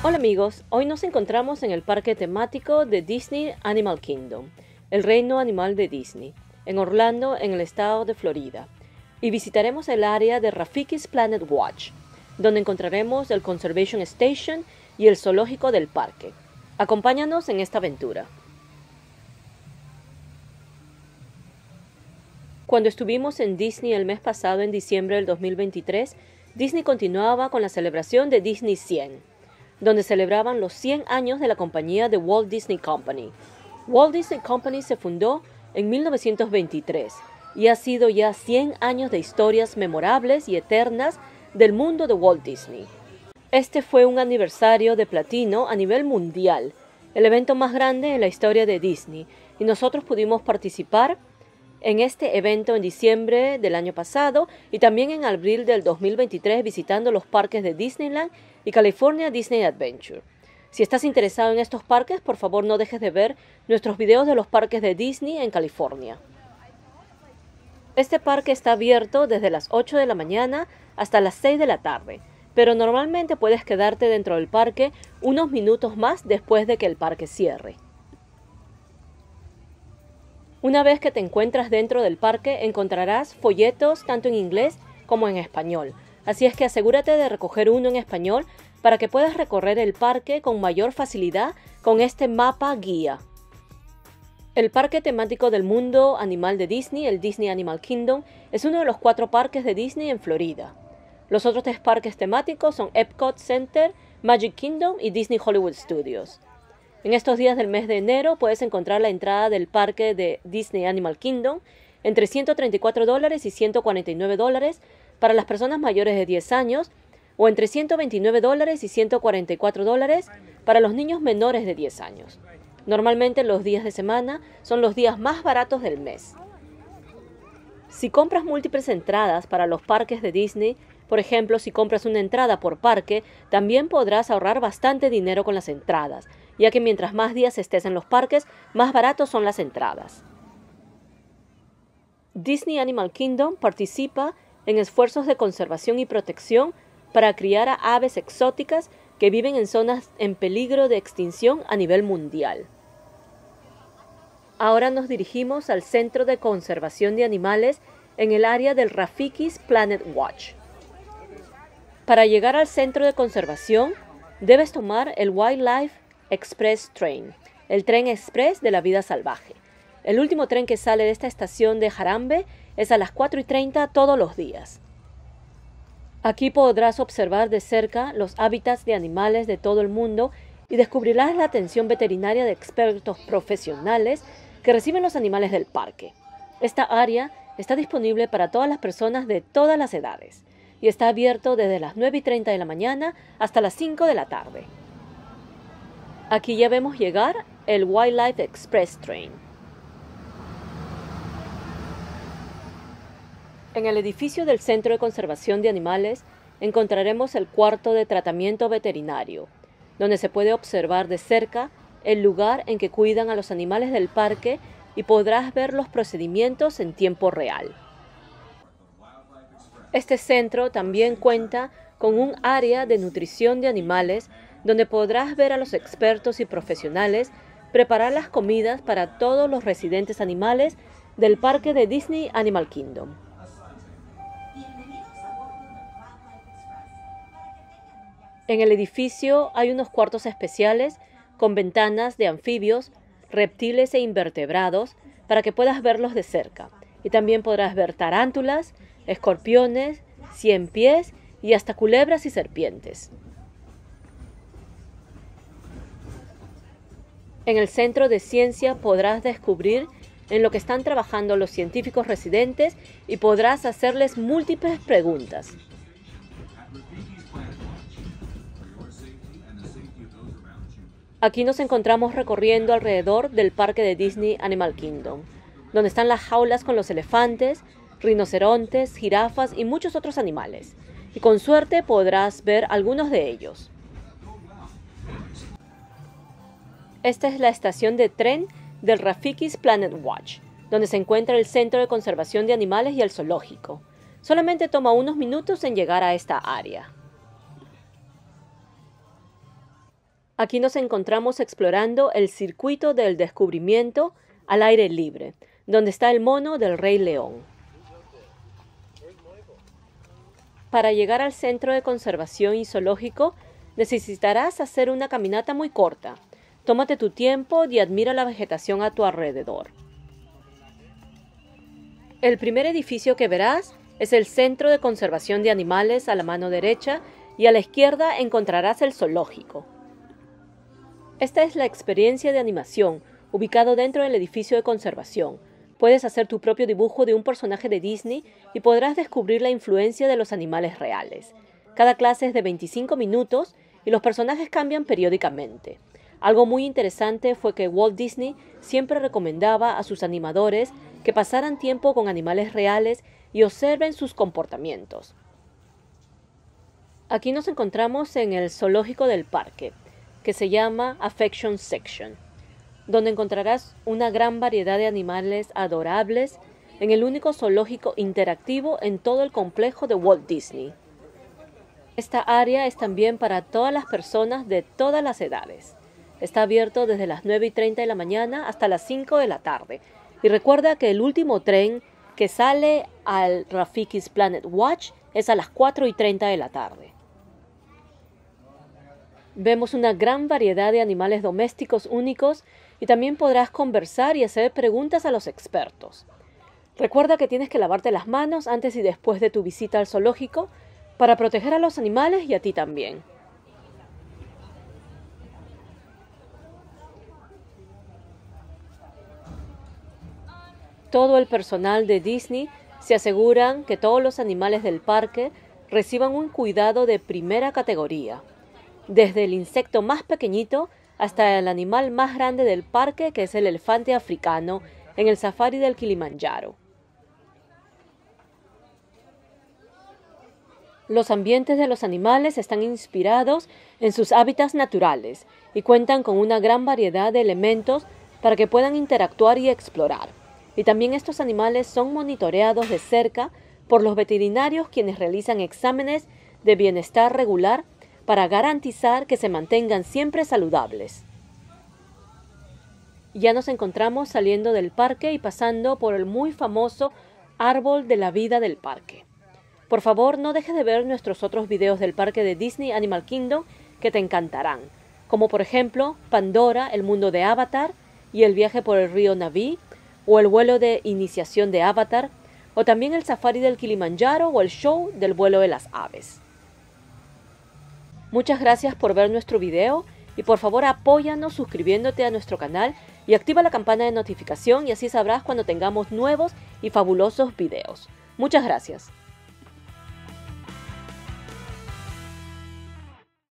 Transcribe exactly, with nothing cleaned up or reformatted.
Hola amigos, hoy nos encontramos en el parque temático de Disney Animal Kingdom, el reino animal de Disney, en Orlando, en el estado de Florida, y visitaremos el área de Rafiki's Planet Watch, donde encontraremos el Conservation Station y el zoológico del parque. Acompáñanos en esta aventura. Cuando estuvimos en Disney el mes pasado, en diciembre del dos mil veintitrés, Disney continuaba con la celebración de Disney cien, donde celebraban los cien años de la compañía de Walt Disney Company. Walt Disney Company se fundó en mil novecientos veintitrés y ha sido ya cien años de historias memorables y eternas del mundo de Walt Disney. Este fue un aniversario de platino a nivel mundial, el evento más grande en la historia de Disney, y nosotros pudimos participar en este evento en diciembre del año pasado y también en abril del dos mil veintitrés visitando los parques de Disneyland y California Disney Adventure. Si estás interesado en estos parques, por favor no dejes de ver nuestros videos de los parques de Disney en California. Este parque está abierto desde las ocho de la mañana hasta las seis de la tarde, pero normalmente puedes quedarte dentro del parque unos minutos más después de que el parque cierre. Una vez que te encuentras dentro del parque, encontrarás folletos tanto en inglés como en español. Así es que asegúrate de recoger uno en español para que puedas recorrer el parque con mayor facilidad con este mapa guía. El parque temático del mundo animal de Disney, el Disney Animal Kingdom, es uno de los cuatro parques de Disney en Florida. Los otros tres parques temáticos son Epcot Center, Magic Kingdom y Disney Hollywood Studios. En estos días del mes de enero puedes encontrar la entrada del parque de Disney Animal Kingdom entre ciento treinta y cuatro dólares y ciento cuarenta y nueve dólares para las personas mayores de diez años o entre ciento veintinueve dólares y ciento cuarenta y cuatro dólares para los niños menores de diez años. Normalmente los días de semana son los días más baratos del mes. Si compras múltiples entradas para los parques de Disney, por ejemplo, si compras una entrada por parque, también podrás ahorrar bastante dinero con las entradas, ya que mientras más días estés en los parques, más baratos son las entradas. Disney Animal Kingdom participa en esfuerzos de conservación y protección para criar a aves exóticas que viven en zonas en peligro de extinción a nivel mundial. Ahora nos dirigimos al Centro de Conservación de Animales en el área del Rafiki's Planet Watch. Para llegar al centro de conservación, debes tomar el Wildlife Express Train, el tren express de la vida salvaje. El último tren que sale de esta estación de Harambe es a las cuatro y treinta todos los días. Aquí podrás observar de cerca los hábitats de animales de todo el mundo y descubrirás la atención veterinaria de expertos profesionales que reciben los animales del parque. Esta área está disponible para todas las personas de todas las edades y está abierto desde las nueve y treinta de la mañana hasta las cinco de la tarde. Aquí ya vemos llegar el Wildlife Express Train. En el edificio del Centro de Conservación de Animales encontraremos el cuarto de tratamiento veterinario, donde se puede observar de cerca el lugar en que cuidan a los animales del parque y podrás ver los procedimientos en tiempo real. Este centro también cuenta con un área de nutrición de animales donde podrás ver a los expertos y profesionales preparar las comidas para todos los residentes animales del parque de Disney Animal Kingdom. En el edificio hay unos cuartos especiales con ventanas de anfibios, reptiles e invertebrados para que puedas verlos de cerca. Y también podrás ver tarántulas, escorpiones, cien pies y hasta culebras y serpientes. En el Centro de Ciencia podrás descubrir en lo que están trabajando los científicos residentes y podrás hacerles múltiples preguntas. Aquí nos encontramos recorriendo alrededor del parque de Disney Animal Kingdom, donde están las jaulas con los elefantes, rinocerontes, jirafas y muchos otros animales. Y con suerte podrás ver algunos de ellos. Esta es la estación de tren del Rafiki's Planet Watch, donde se encuentra el Centro de Conservación de Animales y el zoológico. Solamente toma unos minutos en llegar a esta área. Aquí nos encontramos explorando el circuito del descubrimiento al aire libre, donde está el mono del Rey León. Para llegar al centro de conservación y zoológico, necesitarás hacer una caminata muy corta. Tómate tu tiempo y admira la vegetación a tu alrededor. El primer edificio que verás es el Centro de Conservación de Animales a la mano derecha y a la izquierda encontrarás el zoológico. Esta es la experiencia de animación, ubicado dentro del edificio de conservación. Puedes hacer tu propio dibujo de un personaje de Disney y podrás descubrir la influencia de los animales reales. Cada clase es de veinticinco minutos y los personajes cambian periódicamente. Algo muy interesante fue que Walt Disney siempre recomendaba a sus animadores que pasaran tiempo con animales reales y observen sus comportamientos. Aquí nos encontramos en el zoológico del parque, que se llama Affection Section, donde encontrarás una gran variedad de animales adorables en el único zoológico interactivo en todo el complejo de Walt Disney. Esta área es también para todas las personas de todas las edades. Está abierto desde las nueve y treinta de la mañana hasta las cinco de la tarde. Y recuerda que el último tren que sale al Rafiki's Planet Watch es a las cuatro y treinta de la tarde. Vemos una gran variedad de animales domésticos únicos y también podrás conversar y hacer preguntas a los expertos. Recuerda que tienes que lavarte las manos antes y después de tu visita al zoológico para proteger a los animales y a ti también. Todo el personal de Disney se aseguran que todos los animales del parque reciban un cuidado de primera categoría, desde el insecto más pequeñito hasta el animal más grande del parque, que es el elefante africano, en el safari del Kilimanjaro. Los ambientes de los animales están inspirados en sus hábitats naturales y cuentan con una gran variedad de elementos para que puedan interactuar y explorar. Y también estos animales son monitoreados de cerca por los veterinarios, quienes realizan exámenes de bienestar regular para garantizar que se mantengan siempre saludables. Ya nos encontramos saliendo del parque y pasando por el muy famoso árbol de la vida del parque. Por favor, no dejes de ver nuestros otros videos del parque de Disney Animal Kingdom que te encantarán, como por ejemplo Pandora, el mundo de Avatar y el viaje por el río Na'vi, o el vuelo de iniciación de Avatar, o también el safari del Kilimanjaro o el show del vuelo de las aves. Muchas gracias por ver nuestro video y por favor apóyanos suscribiéndote a nuestro canal y activa la campana de notificación y así sabrás cuando tengamos nuevos y fabulosos videos. Muchas gracias.